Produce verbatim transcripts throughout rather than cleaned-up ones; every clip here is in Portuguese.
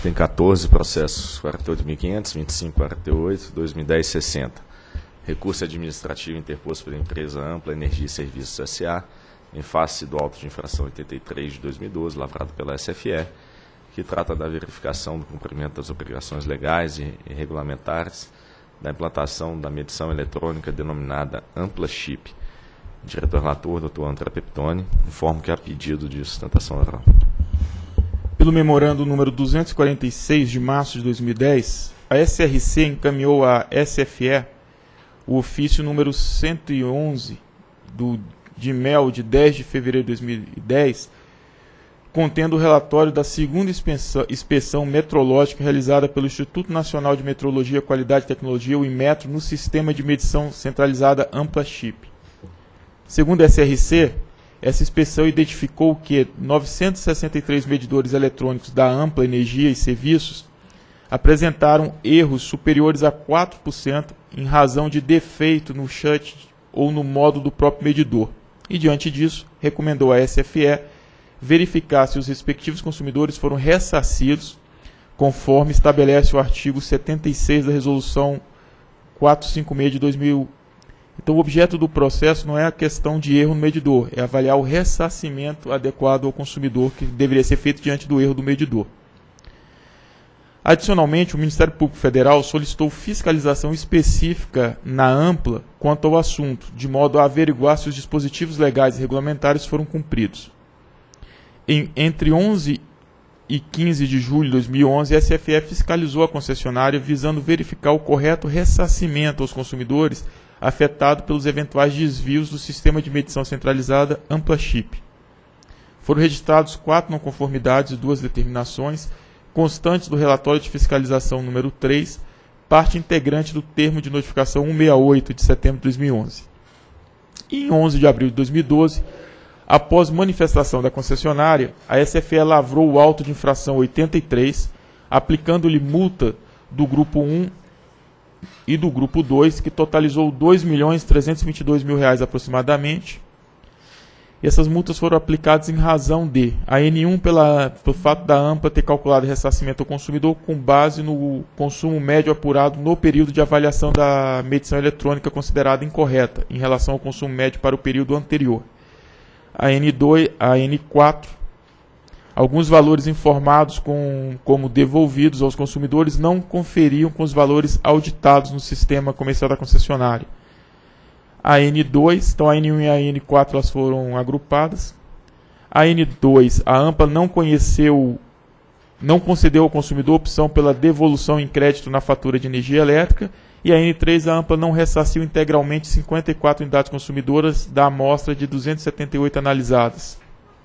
tem quatorze processos, quarenta e oito mil e quinhentos, vinte e cinco, quarenta e oito, dois mil e dez, sessenta. Recurso administrativo interposto pela empresa Ampla Energia e Serviços S A, em face do auto de infração oitenta e três de dois mil e doze, lavrado pela S F E, que trata da verificação do cumprimento das obrigações legais e regulamentares da implantação da medição eletrônica denominada Ampla Chip. Diretor relator, doutor André Peptoni, informo que há pedido de sustentação oral. Pelo memorando número duzentos e quarenta e seis de março de dois mil e dez, a S R C encaminhou à S F E o ofício número cento e onze do, de M E L de dez de fevereiro de dois mil e dez, contendo o relatório da segunda inspeção, inspeção metrológica realizada pelo Instituto Nacional de Metrologia, Qualidade e Tecnologia, o INMETRO, no sistema de medição centralizada Ampla Chip. Segundo a S R C, essa inspeção identificou que novecentos e sessenta e três medidores eletrônicos da Ampla Energia e Serviços apresentaram erros superiores a quatro por cento em razão de defeito no chute ou no módulo do próprio medidor. E, diante disso, recomendou à S F E verificar se os respectivos consumidores foram ressarcidos, conforme estabelece o artigo setenta e seis da Resolução quatrocentos e cinquenta e seis de dois mil. Então, o objeto do processo não é a questão de erro no medidor, é avaliar o ressarcimento adequado ao consumidor que deveria ser feito diante do erro do medidor. Adicionalmente, o Ministério Público Federal solicitou fiscalização específica na Ampla quanto ao assunto, de modo a averiguar se os dispositivos legais e regulamentares foram cumpridos. Em, entre onze e quinze de julho de dois mil e onze, a S F E fiscalizou a concessionária visando verificar o correto ressarcimento aos consumidores afetados pelos eventuais desvios do sistema de medição centralizada Ampla Chip. Foram registrados quatro não conformidades e duas determinações, constantes do relatório de fiscalização número três, parte integrante do termo de notificação cento e sessenta e oito de setembro de dois mil e onze. E em onze de abril de dois mil e doze, após manifestação da concessionária, a S F E lavrou o auto de infração oitenta e três, aplicando-lhe multa do grupo um e do grupo dois, que totalizou dois milhões trezentos e vinte e dois mil reais aproximadamente. E essas multas foram aplicadas em razão de a N um pela, pelo fato da Ampla ter calculado ressarcimento ao consumidor com base no consumo médio apurado no período de avaliação da medição eletrônica considerada incorreta em relação ao consumo médio para o período anterior. A N dois, a N quatro, alguns valores informados com, como devolvidos aos consumidores não conferiam com os valores auditados no sistema comercial da concessionária. A N dois, então a N um e a N quatro elas foram agrupadas. A N dois, a Ampla não conheceu, não concedeu ao consumidor opção pela devolução em crédito na fatura de energia elétrica. E a N três, a Ampla não ressarciu integralmente cinquenta e quatro unidades consumidoras da amostra de duzentas e setenta e oito analisadas.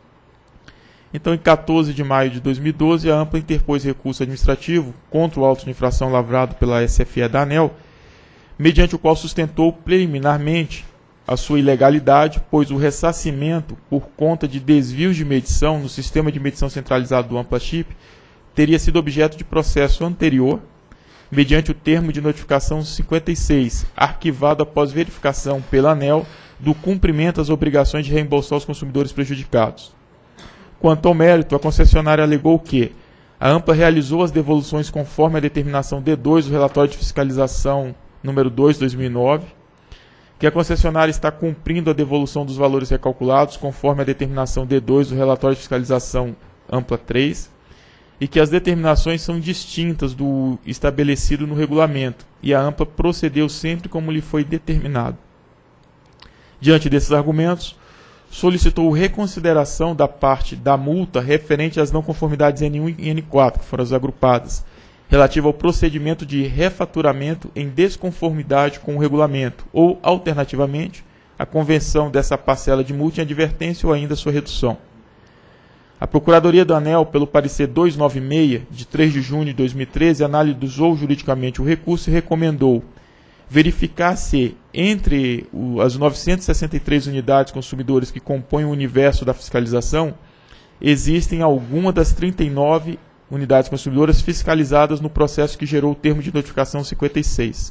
Então, em quatorze de maio de dois mil e doze, a Ampla interpôs recurso administrativo contra o auto de infração lavrado pela S F E da ANEEL, mediante o qual sustentou preliminarmente a sua ilegalidade, pois o ressarcimento por conta de desvios de medição no sistema de medição centralizado do Ampla Chip teria sido objeto de processo anterior, mediante o termo de notificação cinquenta e seis, arquivado após verificação pela ANEEL do cumprimento das obrigações de reembolsar os consumidores prejudicados. Quanto ao mérito, a concessionária alegou que a Ampla realizou as devoluções conforme a determinação D dois do relatório de fiscalização número dois de dois mil e nove, que a concessionária está cumprindo a devolução dos valores recalculados conforme a determinação D dois do relatório de fiscalização Ampla três, e que as determinações são distintas do estabelecido no regulamento, e a Ampla procedeu sempre como lhe foi determinado. Diante desses argumentos, solicitou reconsideração da parte da multa referente às não conformidades N um e N quatro, que foram as agrupadas, relativa ao procedimento de refaturamento em desconformidade com o regulamento, ou, alternativamente, a convenção dessa parcela de multa em advertência ou ainda sua redução. A Procuradoria da ANEEL, pelo parecer duzentos e noventa e seis, de três de junho de dois mil e treze, analisou juridicamente o recurso e recomendou verificar se, entre as novecentas e sessenta e três unidades consumidores que compõem o universo da fiscalização, existem alguma das trinta e nove unidades consumidoras fiscalizadas no processo que gerou o termo de notificação cinquenta e seis.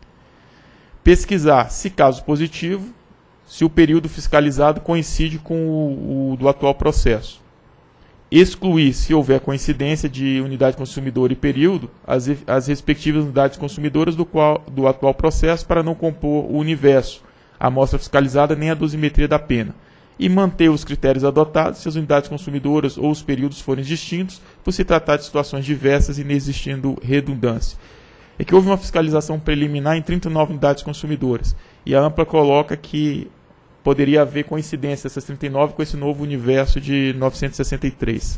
Pesquisar, se caso positivo, se o período fiscalizado coincide com o, o do atual processo. excluir, se houver coincidência de unidade consumidora e período, as, as respectivas unidades consumidoras do, qual, do atual processo para não compor o universo, a amostra fiscalizada nem a dosimetria da pena, e manter os critérios adotados se as unidades consumidoras ou os períodos forem distintos, por se tratar de situações diversas e não existindo redundância. É que houve uma fiscalização preliminar em trinta e nove unidades consumidoras, e a AMPLA coloca que poderia haver coincidência dessas trinta e nove com esse novo universo de novecentos e sessenta e três.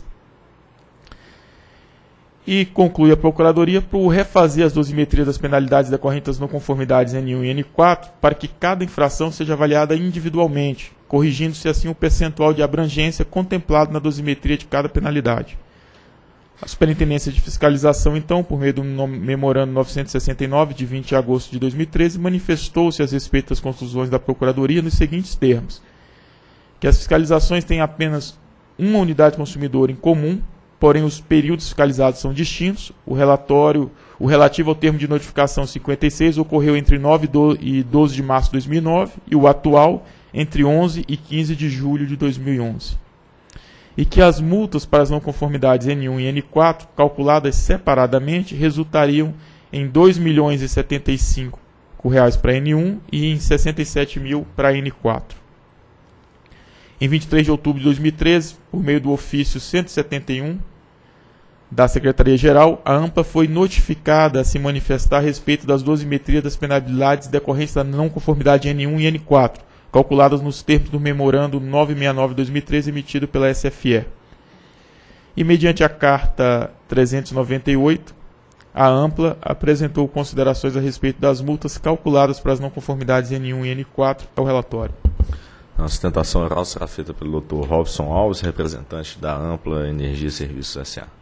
E conclui a Procuradoria por refazer as dosimetrias das penalidades decorrentes das não conformidades N um e N quatro para que cada infração seja avaliada individualmente, corrigindo-se assim o percentual de abrangência contemplado na dosimetria de cada penalidade. A Superintendência de Fiscalização, então, por meio do Memorando novecentos e sessenta e nove, de vinte de agosto de dois mil e treze, manifestou-se a respeito das conclusões da Procuradoria nos seguintes termos: que as fiscalizações têm apenas uma unidade consumidora em comum, porém os períodos fiscalizados são distintos. O relatório, o relativo ao termo de notificação cinquenta e seis, ocorreu entre nove e doze de março de dois mil e nove, e o atual entre onze e quinze de julho de dois mil e onze. E que as multas para as não conformidades N um e N quatro, calculadas separadamente, resultariam em dois milhões e setenta e cinco reais para N um e em sessenta e sete mil para N quatro. Em vinte e três de outubro de dois mil e treze, por meio do ofício cento e setenta e um da Secretaria-Geral, a AMPLA foi notificada a se manifestar a respeito das dosimetrias das penalidades decorrentes da não conformidade N um e N quatro, calculadas nos termos do Memorando novecentos e sessenta e nove de dois mil e treze, emitido pela S F E. E, mediante a Carta trezentos e noventa e oito, a AMPLA apresentou considerações a respeito das multas calculadas para as não conformidades N um e N quatro ao relatório. A sustentação oral será feita pelo doutor Robson Alves, representante da AMPLA Energia e Serviços S A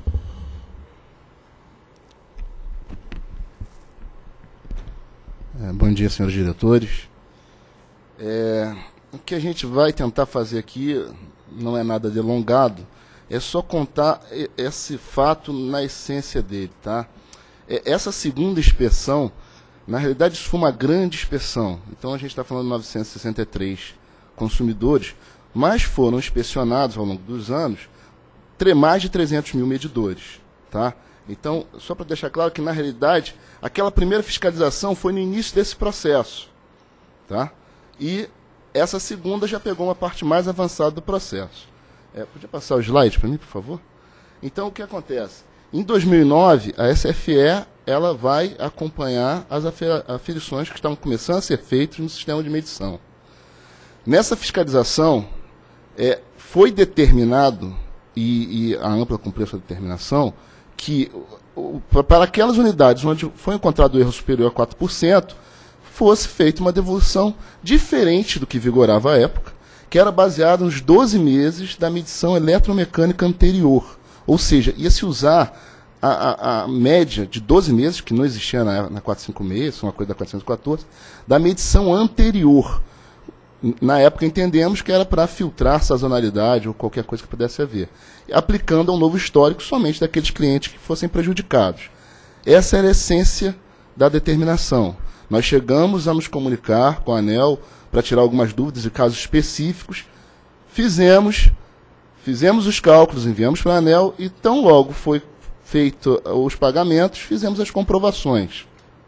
É, bom dia, senhores diretores. É, o que a gente vai tentar fazer aqui não é nada delongado, é só contar esse fato na essência dele, tá? É, essa segunda inspeção, na realidade, isso foi uma grande inspeção. Então, a gente está falando de novecentos e sessenta e três consumidores, mas foram inspecionados ao longo dos anos mais de trezentos mil medidores, tá? Então, só para deixar claro que, na realidade, aquela primeira fiscalização foi no início desse processo, tá? E essa segunda já pegou uma parte mais avançada do processo. É, podia passar o slide para mim, por favor? Então, o que acontece? Em dois mil e nove, a S F E ela vai acompanhar as aferições que estavam começando a ser feitas no sistema de medição. Nessa fiscalização, é, foi determinado, e, e a AMPLA cumpriu essa determinação, que o, para aquelas unidades onde foi encontrado o erro superior a quatro por cento, fosse feita uma devolução diferente do que vigorava à época, que era baseada nos doze meses da medição eletromecânica anterior. Ou seja, ia se usar a, a, a média de doze meses, que não existia na, na quatrocentos e cinquenta e seis, uma coisa da quatrocentos e quatorze, da medição anterior. Na época entendemos que era para filtrar sazonalidade ou qualquer coisa que pudesse haver, aplicando a um novo histórico somente daqueles clientes que fossem prejudicados. Essa era a essência da determinação. Nós chegamos a nos comunicar com a ANEEL para tirar algumas dúvidas de casos específicos, fizemos, fizemos os cálculos, enviamos para a ANEEL e tão logo foi feito os pagamentos, fizemos as comprovações.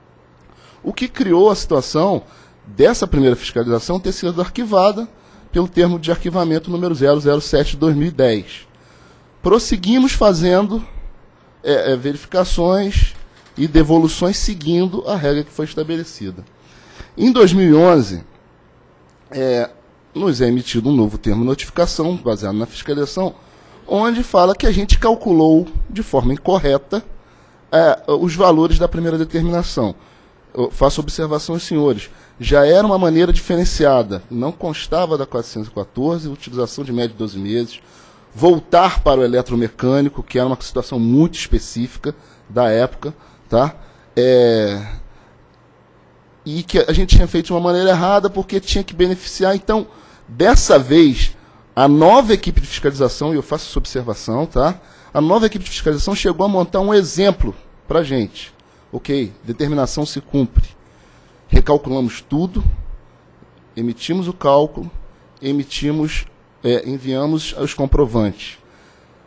O que criou a situação dessa primeira fiscalização ter sido arquivada pelo termo de arquivamento número zero zero sete de dois mil e dez. Prosseguimos fazendo é, é, verificações e devoluções seguindo a regra que foi estabelecida. Em dois mil e onze, é, nos é emitido um novo termo de notificação, baseado na fiscalização, onde fala que a gente calculou de forma incorreta é, os valores da primeira determinação. Eu faço observação aos senhores, já era uma maneira diferenciada, não constava da quatrocentos e quatorze, utilização de média de doze meses, voltar para o eletromecânico, que era uma situação muito específica da época, tá? É, e que a gente tinha feito de uma maneira errada porque tinha que beneficiar. Então, dessa vez, a nova equipe de fiscalização, e eu faço essa observação, tá? A nova equipe de fiscalização chegou a montar um exemplo para a gente. Ok, determinação se cumpre. Recalculamos tudo, emitimos o cálculo, emitimos, é, enviamos os comprovantes.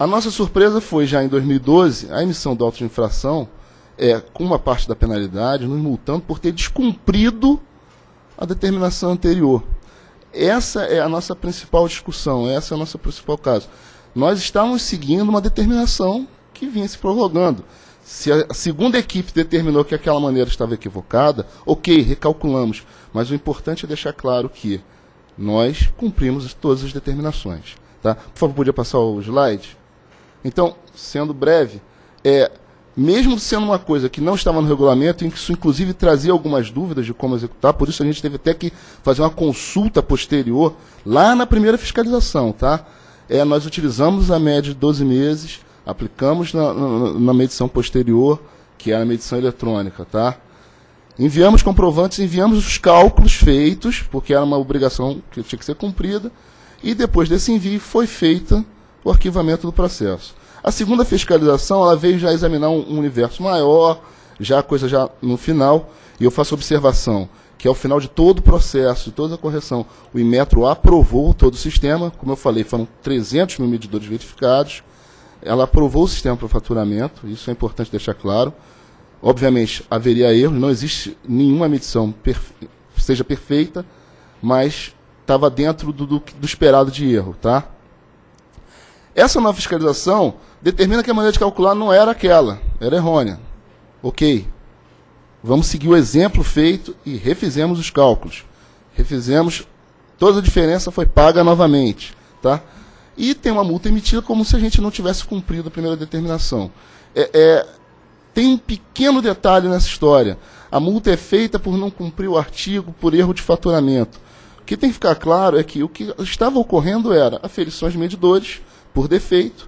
A nossa surpresa foi, já em dois mil e doze, a emissão do auto de infração, é, com uma parte da penalidade, nos multando por ter descumprido a determinação anterior. Essa é a nossa principal discussão, essa é o nosso principal caso. Nós estávamos seguindo uma determinação que vinha se prorrogando. Se a segunda equipe determinou que aquela maneira estava equivocada, ok, recalculamos. Mas o importante é deixar claro que nós cumprimos todas as determinações. Tá? Por favor, podia passar o slide? Então, sendo breve, é, mesmo sendo uma coisa que não estava no regulamento, em que isso inclusive trazia algumas dúvidas de como executar, por isso a gente teve até que fazer uma consulta posterior, lá na primeira fiscalização. Tá? É, nós utilizamos a média de doze meses, aplicamos na, na, na medição posterior, que era a medição eletrônica. Tá? Enviamos comprovantes, enviamos os cálculos feitos, porque era uma obrigação que tinha que ser cumprida, e depois desse envio foi feita o arquivamento do processo. A segunda fiscalização, ela veio já examinar um universo maior, já a coisa já no final, e eu faço observação que ao final de todo o processo, de toda a correção, o Inmetro aprovou todo o sistema, como eu falei, foram trezentos mil medidores verificados, ela aprovou o sistema para faturamento, isso é importante deixar claro. Obviamente, haveria erros, não existe nenhuma medição perfe seja perfeita, mas estava dentro do, do, do esperado de erro. Tá? Essa nova fiscalização determina que a maneira de calcular não era aquela, era errônea. Ok, vamos seguir o exemplo feito e refizemos os cálculos. Refizemos, toda a diferença foi paga novamente. Tá? E tem uma multa emitida como se a gente não tivesse cumprido a primeira determinação. É, é, tem um pequeno detalhe nessa história. A multa é feita por não cumprir o artigo, por erro de faturamento. O que tem que ficar claro é que o que estava ocorrendo era aferições de medidores por defeito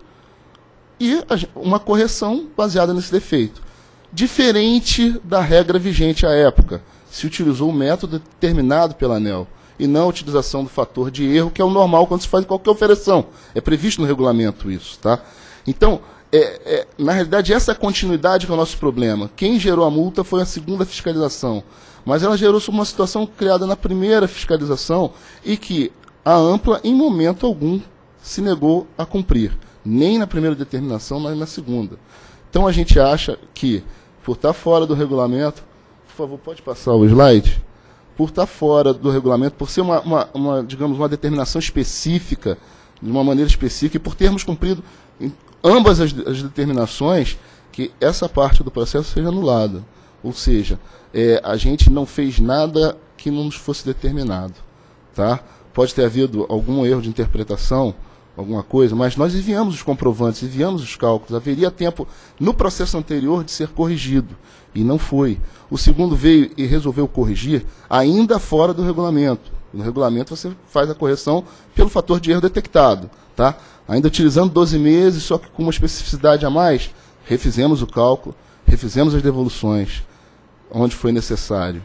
e uma correção baseada nesse defeito. Diferente da regra vigente à época, se utilizou o método determinado pela ANEEL e não a utilização do fator de erro, que é o normal quando se faz qualquer oferição. É previsto no regulamento isso. Tá? Então, é, é, na realidade, essa continuidade que é o nosso problema. Quem gerou a multa foi a segunda fiscalização, mas ela gerou sobre uma situação criada na primeira fiscalização e que a Ampla, em momento algum, se negou a cumprir, nem na primeira determinação, nem na segunda. Então a gente acha que, por estar fora do regulamento, por favor, pode passar o slide? Por estar fora do regulamento, por ser uma, uma, uma digamos, uma determinação específica, de uma maneira específica, e por termos cumprido em ambas as, as determinações, que essa parte do processo seja anulada. Ou seja, é, a gente não fez nada que não nos fosse determinado. Tá? Pode ter havido algum erro de interpretação, alguma coisa, mas nós enviamos os comprovantes, enviamos os cálculos, haveria tempo no processo anterior de ser corrigido, e não foi. O segundo veio e resolveu corrigir ainda fora do regulamento. No regulamento você faz a correção pelo fator de erro detectado. Tá? Ainda utilizando doze meses, só que com uma especificidade a mais, refizemos o cálculo, refizemos as devoluções, onde foi necessário.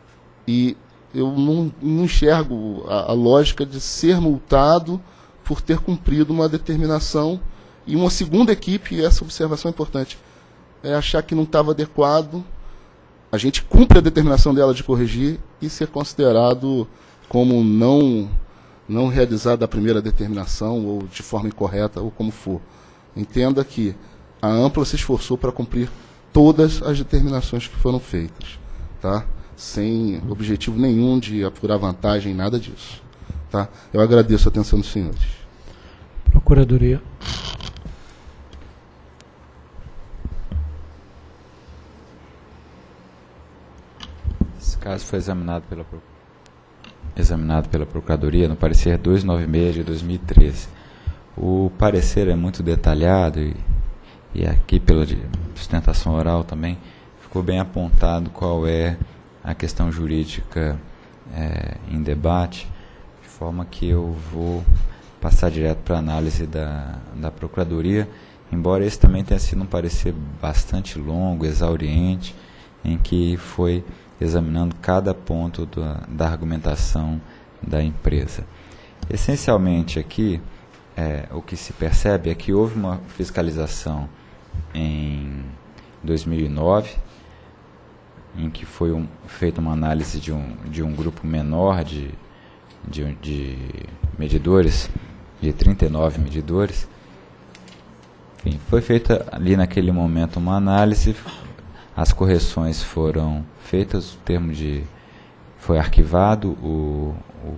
E eu não, não enxergo a, a lógica de ser multado por ter cumprido uma determinação, e uma segunda equipe, e essa observação é importante, é achar que não estava adequado, a gente cumpre a determinação dela de corrigir e ser considerado como não, não realizado a primeira determinação, ou de forma incorreta, ou como for. Entenda que a Ampla se esforçou para cumprir todas as determinações que foram feitas, tá? Sem objetivo nenhum de apurar vantagem, nada disso. Tá? Eu agradeço a atenção dos senhores. Procuradoria. Esse caso foi examinado pela, examinado pela Procuradoria no parecer duzentos e noventa e seis de dois mil e treze. O parecer é muito detalhado e, e aqui pela sustentação oral também ficou bem apontado qual é a questão jurídica é, em debate, de forma que eu vou passar direto para a análise da, da Procuradoria, embora esse também tenha sido um parecer bastante longo, exauriente, em que foi examinando cada ponto da, da argumentação da empresa. Essencialmente aqui, é, o que se percebe é que houve uma fiscalização em dois mil e nove, em que foi um, feita uma análise de um, de um grupo menor de, de, de medidores, de trinta e nove medidores, Enfim, foi feita ali naquele momento uma análise, as correções foram feitas, o termo de foi arquivado o,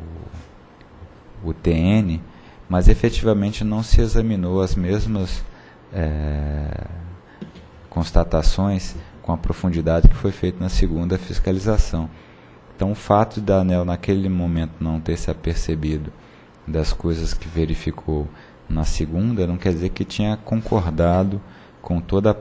o, o T N, mas efetivamente não se examinou as mesmas é, constatações com a profundidade que foi feito na segunda fiscalização. Então, o fato da ANEEL naquele momento não ter se apercebido das coisas que verificou na segunda, não quer dizer que tinha concordado com todo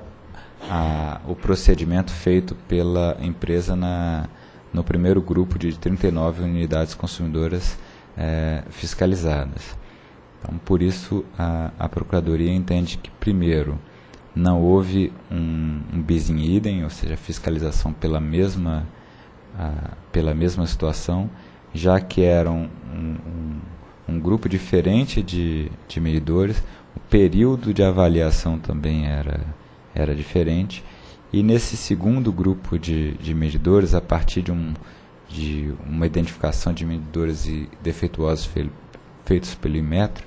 o procedimento feito pela empresa na, no primeiro grupo de trinta e nove unidades consumidoras é, fiscalizadas. Então, por isso, a, a Procuradoria entende que, primeiro, não houve um, um bis in idem, ou seja, fiscalização pela mesma, a, pela mesma situação, já que eram um, um, um grupo diferente de, de medidores, o período de avaliação também era, era diferente, e nesse segundo grupo de, de medidores, a partir de, um, de uma identificação de medidores defeituosos fe, feitos pelo Inmetro,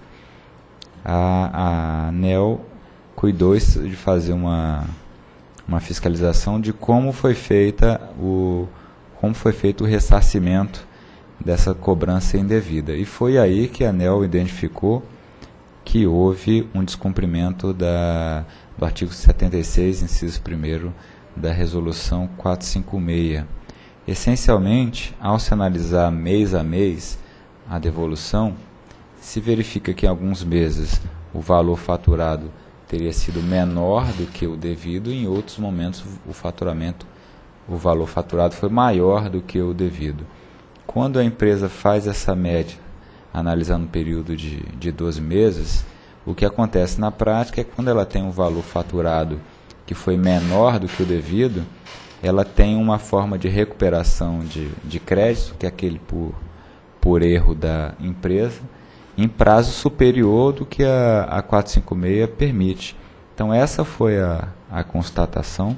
a, a ANEEL cuidou de fazer uma, uma fiscalização de como foi feita o como foi feito o ressarcimento dessa cobrança indevida. E foi aí que a ANEEL identificou que houve um descumprimento da, do artigo setenta e seis, inciso primeiro, da Resolução quatrocentos e cinquenta e seis. Essencialmente, ao se analisar mês a mês a devolução, se verifica que em alguns meses o valor faturado teria sido menor do que o devido, e em outros momentos o faturamento, o valor faturado foi maior do que o devido. Quando a empresa faz essa média, analisando um período de, de doze meses, o que acontece na prática é que quando ela tem um valor faturado que foi menor do que o devido, ela tem uma forma de recuperação de, de crédito, que é aquele por, por erro da empresa, em prazo superior do que a, a quatrocentos e cinquenta e seis permite. Então, essa foi a, a constatação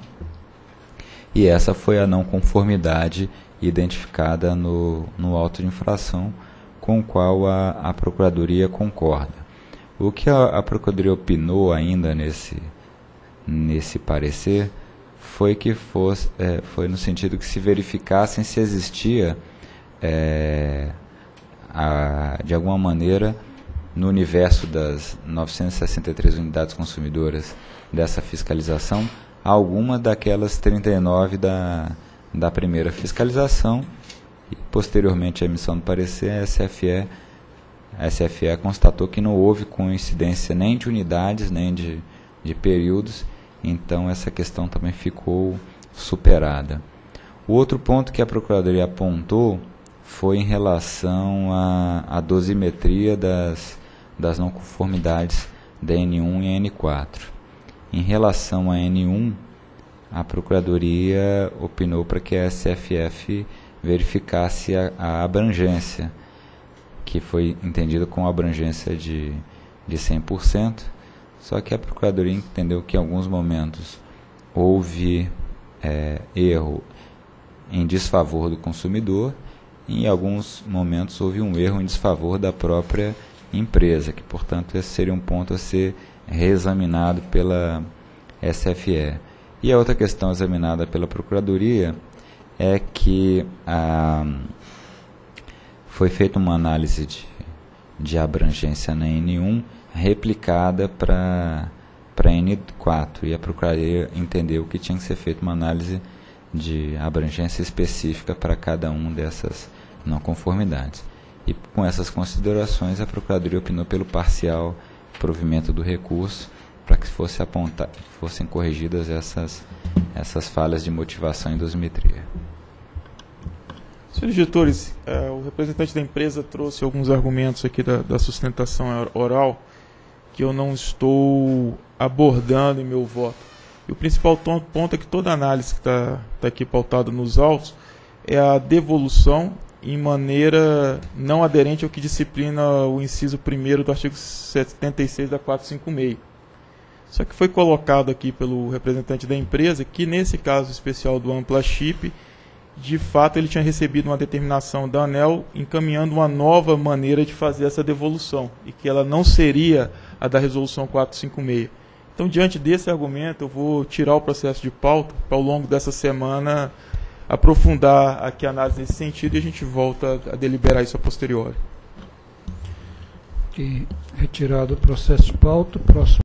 e essa foi a não conformidade identificada no, no auto de infração, com o qual a, a Procuradoria concorda. O que a, a Procuradoria opinou ainda nesse, nesse parecer foi que fosse, é, foi no sentido que se verificassem se existia é, A, de alguma maneira, no universo das novecentas e sessenta e três unidades consumidoras dessa fiscalização, alguma daquelas trinta e nove da, da primeira fiscalização, e posteriormente à emissão do parecer, a S F E, a S F E constatou que não houve coincidência nem de unidades, nem de, de períodos, então essa questão também ficou superada. O outro ponto que a Procuradoria apontou foi em relação à, à dosimetria das, das não conformidades da N um e N quatro. Em relação à N um, a Procuradoria opinou para que a S F F verificasse a, a abrangência, que foi entendida como abrangência de, de cem por cento, só que a Procuradoria entendeu que em alguns momentos houve é, erro em desfavor do consumidor, e em alguns momentos houve um erro em desfavor da própria empresa, que, portanto, esse seria um ponto a ser reexaminado pela S F E. E a outra questão examinada pela Procuradoria é que ah, foi feita uma análise de, de abrangência na N um replicada para a N quatro, e a Procuradoria entendeu que tinha que ser feita uma análise de abrangência específica para cada uma dessas não conformidades. E com essas considerações, a Procuradoria opinou pelo parcial provimento do recurso para que fosse apontar, fossem corrigidas essas, essas falhas de motivação e dosimetria. Senhores diretores, eh, o representante da empresa trouxe alguns argumentos aqui da, da sustentação oral que eu não estou abordando em meu voto. E o principal ponto é que toda análise que está tá aqui pautada nos autos é a devolução em maneira não aderente ao que disciplina o inciso primeiro do artigo setenta e seis da quatrocentos e cinquenta e seis. Só que foi colocado aqui pelo representante da empresa que nesse caso especial do Ampla Chip, de fato ele tinha recebido uma determinação da ANEEL encaminhando uma nova maneira de fazer essa devolução e que ela não seria a da resolução quatrocentos e cinquenta e seis. Então, diante desse argumento, eu vou tirar o processo de pauta para, ao longo dessa semana, aprofundar aqui a análise nesse sentido e a gente volta a deliberar isso a posteriori. E retirado o processo de pauta, próximo.